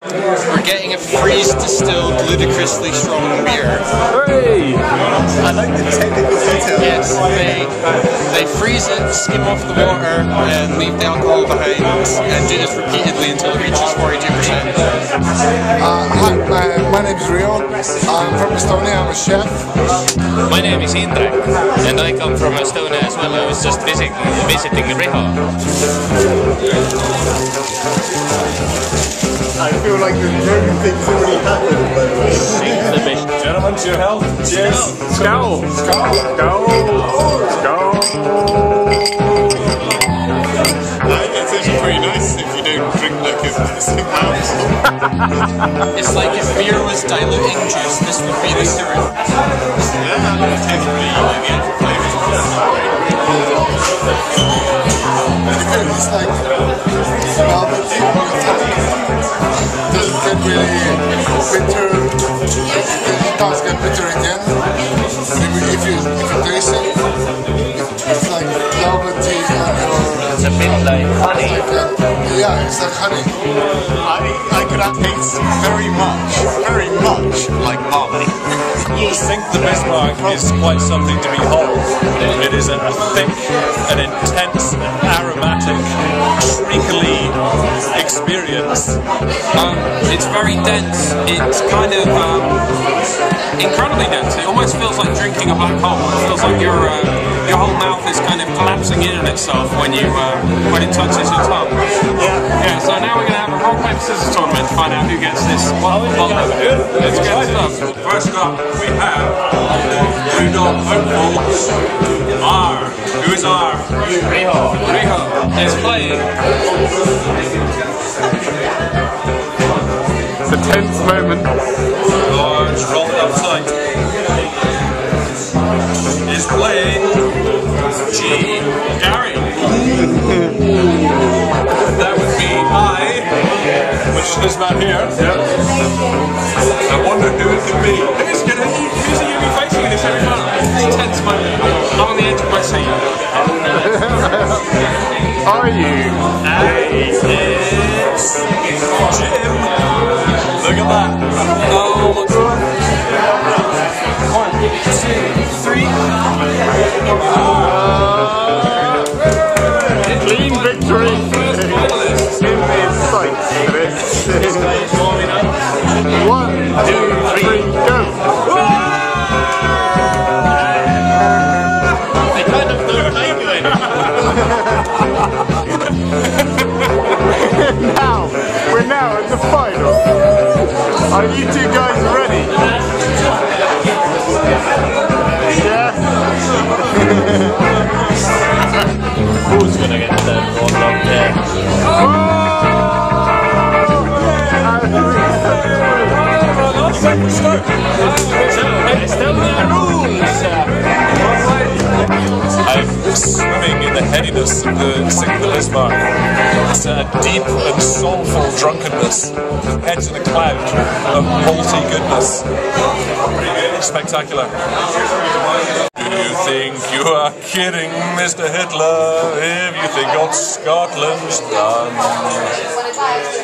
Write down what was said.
We're getting a freeze-distilled, ludicrously strong beer. Hey! I like the technical detail. Yes, they freeze it, skim off the water, and leave the alcohol behind, and do this repeatedly until it reaches 42%. Hi, my name is Rio. I'm from Estonia. I'm a chef. My name is Indrek, and I come from Estonia as well. I was just visiting Riho. I feel like the German thing's already happened, by the way. Gentlemen, to your health. Cheers. Skål. Skål. Skål. It's actually pretty nice if you don't drink like a basic mouse. It's like if beer was diluting juice, this would be the syrup. Yeah, it tastes really like the actual flavors. It's like velvety. Doesn't get really bitter. It does get bitter again. If you taste it, it's like velvety. It's a bit like honey. Yeah, it's like honey. I could taste very much like barley. I think the Bismarck is quite something to behold. It is a thick and intense, aromatic, treacly experience. It's very dense. It's kind of incredibly dense. It almost feels like drinking a black hole. It feels like your whole mouth is kind of collapsing in on itself when it touches your tongue. Yeah. So now we're gonna have a rock paper scissors tournament to find out who gets this. Let's get it up. First up, we have Brewdog Hopeful R. Who's R? Riho is playing. It's a tense moment. Large rolled up tight. Is playing G. Gary. That would be I, which is not here. Yep. I wonder who it could be. Who's are you be facing in this every round? It's a tense moment. I'm on the edge of my seat. Are you? It's Jim. Look at that. Oh, 1, 2, 3. Clean victory. In his sights. 1, 2, 3, go. I kind of don't like you Now, we're now at the final. Are you two guys ready? Yeah? Who's gonna get that one up there? I'm swimming in the headiness of the single Bismarck. It's a deep and soulful drunkenness, head to the cloud of malty goodness. Spectacular. Do you think you are kidding, Mr. Hitler, if you think old Scotland's done?